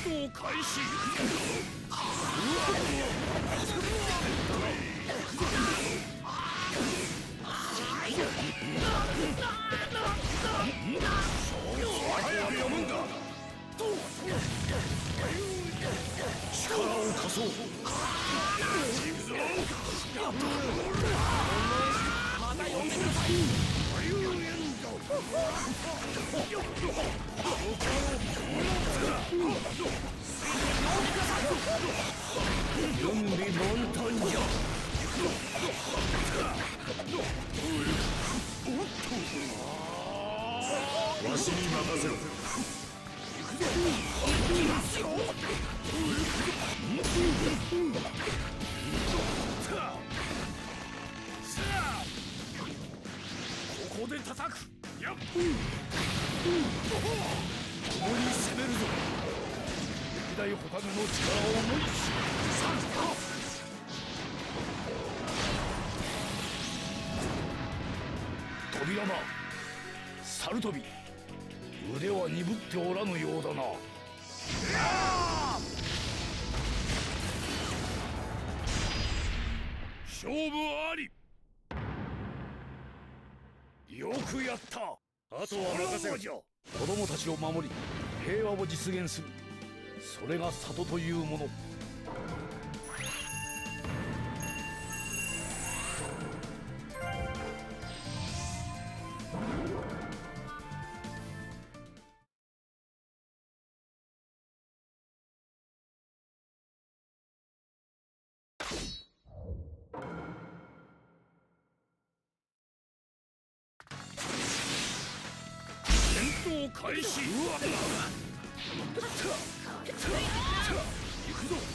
闘開始。読むんか。力を貸そう。行くぞ。また呼んでください。準備万端じゃ。わしに任せろ。行きますよ。ここで叩く。やっ。共に攻めるぞ。歴代火影の力を思いし。扉間猿飛び、腕は鈍っておらぬようだな。勝負あり。よくやった。あとは任せろ。子供たちを守り平和を実現する、それが里というもの。開始。行くぞ。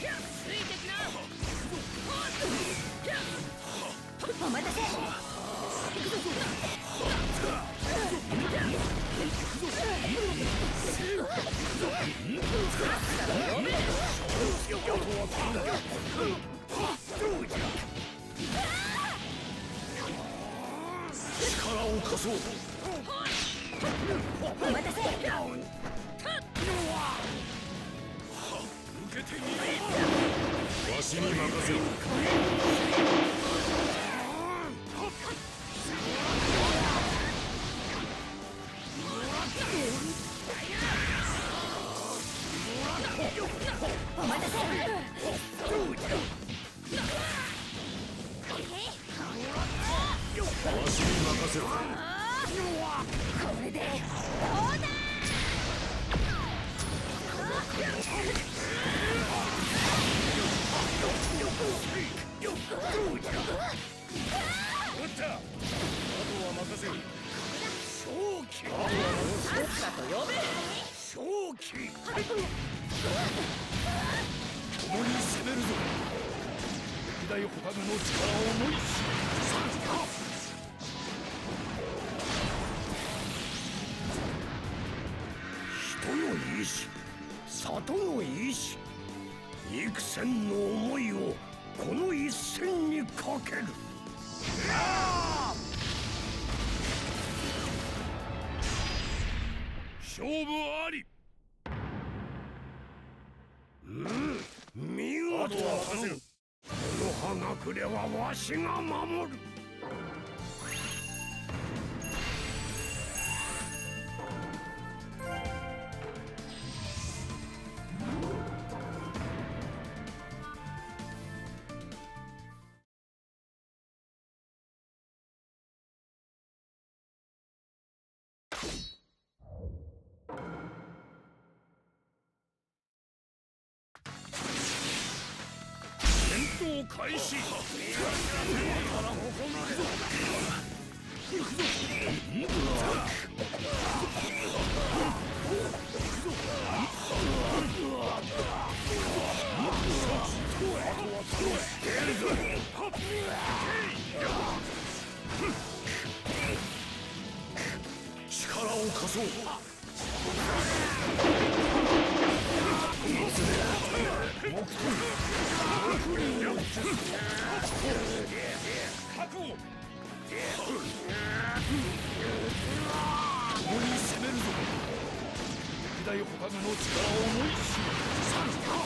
お待たせ。 力を貸そう。 お待たせ。 受けてみろ。わしに任せろ。 お待たせ。 わしに任せろ。 これでどうだ。 撃った。あとは任せる。正気。 さっさと呼べ。 正気。共に攻めるぞ。歴代火影の力を思いし。人の意志、里の意志、幾千の思いをこの一戦にかける。勝負あり。見事。あとは任せる。この葉隠れはわしが守る。戦闘開始。力を貸そう。覚悟。共に攻めるぞ。 歴代ホカゲの力を思い知る猿か。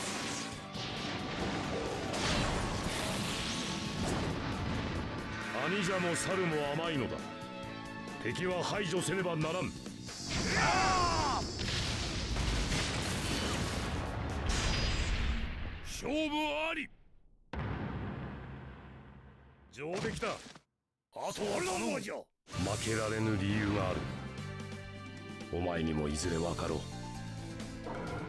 兄者も猿も甘いのだ。敵は排除せねばならん。勝負あり。上出来だ。あとは頼む。負けられぬ理由がある。お前にもいずれ分かろう。